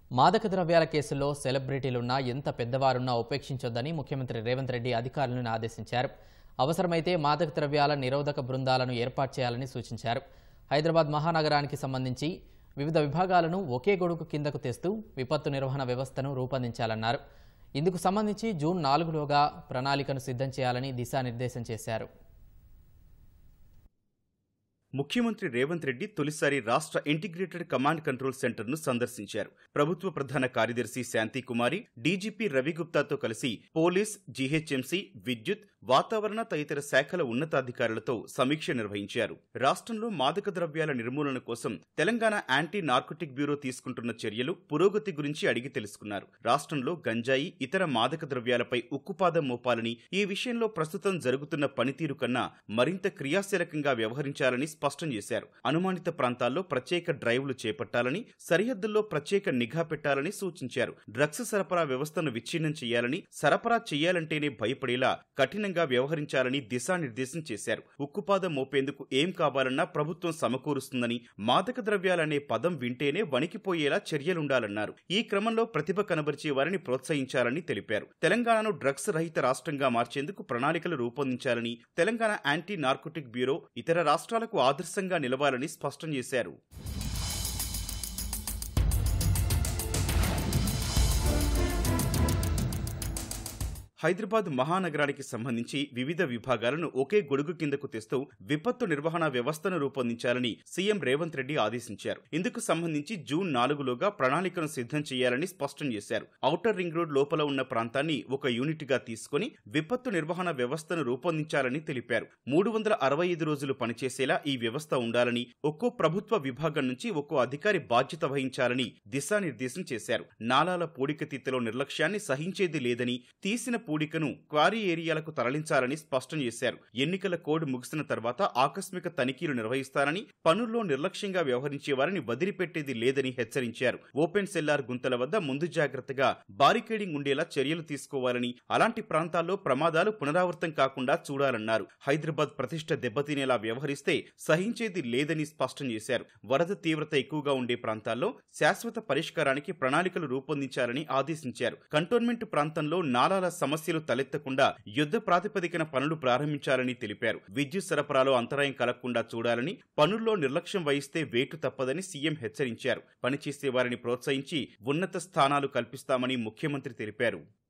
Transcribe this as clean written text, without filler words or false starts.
మాదక ద్రవ్యాల కేసుల్లో సెలబ్రిటీలున్నా ఎంత పెద్దవారున్నా ఉపేక్షించొద్దని ముఖ్యమంత్రి రేవంత్ రెడ్డి అధికారులను ఆదేశించారు. అవసరమైతే మాదక ద్రవ్యాల నిరోధక బృందాలను ఏర్పాటు చేయాలని సూచించారు. హైదరాబాద్ మహానగరానికి సంబంధించి వివిధ విభాగాలను ఒకే గొడుగు కిందకు తెస్తూ విపత్తు నిర్వహణ వ్యవస్థను రూపొందించాలన్నారు. ఇందుకు సంబంధించి జూన్ 4లోగా ప్రణాళికను సిద్ధం చేయాలని దిశానిర్దేశం చేశారు. ముఖ్యమంత్రి రేవంత్ రెడ్డి తొలిసారి రాష్ట్ర ఇంటిగ్రేటెడ్ కమాండ్ కంట్రోల్ సెంటర్ ను సందర్శించారు. ప్రభుత్వ ప్రధాన కార్యదర్శి శాంతికుమారి, డీజీపీ రవిగుప్తాతో కలిసి పోలీస్, జీహెచ్ఎంసీ, విద్యుత్, వాతావరణ తదితర శాఖల ఉన్నతాధికారులతో సమీక్ష నిర్వహించారు. రాష్ట్రంలో మాదక ద్రవ్యాల నిర్మూలన కోసం తెలంగాణ యాంటీ నార్కోటిక్ బ్యూరో తీసుకుంటున్న చర్యలు, పురోగతి గురించి అడిగి తెలుసుకున్నారు. రాష్ట్రంలో గంజాయి, ఇతర మాదక ద్రవ్యాలపై ఉక్కుపాదం మోపాలని, ఈ విషయంలో ప్రస్తుతం జరుగుతున్న పనితీరు కన్నా మరింత క్రియాశీలకంగా వ్యవహరించాలని స్పష్టం చేశారు. అనుమానిత ప్రాంతాల్లో ప్రత్యేక డ్రైవ్లు చేపట్టాలని, సరిహద్దుల్లో ప్రత్యేక నిఘా పెట్టాలని సూచించారు. డ్రగ్స్ సరఫరా వ్యవస్థను విచ్ఛిన్నం చేయాలని, సరఫరా చేయాలంటేనే భయపడేలా కఠినంగా వ్యవహరించాలని దిశానిర్దేశం చేశారు. ఉక్కుపాదం మోపేందుకు ఏం కావాలన్నా ప్రభుత్వం సమకూరుస్తుందని, మాదక ద్రవ్యాలనే పదం వింటేనే వణికిపోయేలా చర్యలుండాలన్నారు. ఈ క్రమంలో ప్రతిభ కనబరిచే వారిని ప్రోత్సహించాలని తెలిపారు. తెలంగాణను డ్రగ్స్ రహిత రాష్ట్రంగా మార్చేందుకు ప్రణాళికలు రూపొందించాలని, తెలంగాణ యాంటీ నార్కోటిక్ బ్యూరో ఇతర రాష్ట్రాలకు ఆదర్శంగా నిలవాలని స్పష్టం చేశారు. హైదరాబాద్ మహానగరానికి సంబంధించి వివిధ విభాగాలను ఒకే గొడుగు కిందకు తెస్తూ విపత్తు నిర్వహణ వ్యవస్థను రూపొందించాలని సీఎం రేవంత్ రెడ్డి ఆదేశించారు. ఇందుకు సంబంధించి జూన్ 4లోగా ప్రణాళికను సిద్ధం చేయాలని స్పష్టం చేశారు. ఔటర్ రింగ్ రోడ్ లోపల ఉన్న ప్రాంతాన్ని ఒక యూనిట్ గా తీసుకుని విపత్తు నిర్వహణ వ్యవస్థను రూపొందించాలని తెలిపారు. 365 రోజులు పనిచేసేలా ఈ వ్యవస్థ ఉండాలని, ఒక్కో ప్రభుత్వ విభాగం నుంచి ఒక్కో అధికారి బాధ్యత వహించాలని దిశానిర్దేశం చేశారు. నాలాల పూడికతీతలో నిర్లక్ష్యాన్ని సహించేది లేదని, తీసిన పూడికను క్వారీ ఏరియాలకు తరలించాలని స్పష్టం చేశారు. ఎన్నికల కోడ్ ముగిసిన తర్వాత ఆకస్మిక తనిఖీలు నిర్వహిస్తారని, పనుల్లో నిర్లక్ష్యంగా వ్యవహరించే వారిని వదిలిపెట్టేది లేదని హెచ్చరించారు. ఓపెన్ సెల్లార్ గుంతల వద్ద ముందు జాగ్రత్తగా బారికేడింగ్ ఉండేలా చర్యలు తీసుకోవాలని, అలాంటి ప్రాంతాల్లో ప్రమాదాలు పునరావృతం కాకుండా చూడాలన్నారు. హైదరాబాద్ ప్రతిష్ట దెబ్బతినేలా వ్యవహరిస్తే సహించేది లేదని స్పష్టం చేశారు. వరద తీవ్రత ఎక్కువగా ఉండే ప్రాంతాల్లో శాశ్వత పరిష్కారానికి ప్రణాళికలు రూపొందించాలని ఆదేశించారు. కంటోన్మెంట్ ప్రాంతంలో నాలాల సమస్యలు తలెత్తకుండా యుద్ధ ప్రాతిపదికన పనులు ప్రారంభించాలని తెలిపారు. విద్యుత్ సరఫరాలో అంతరాయం కలగకుండా చూడాలని, పనుల్లో నిర్లక్ష్యం వహిస్తే వేటు తప్పదని సీఎం హెచ్చరించారు. పనిచేసే వారిని ప్రోత్సహించి ఉన్నత స్థానాలు కల్పిస్తామని ముఖ్యమంత్రి తెలిపారు.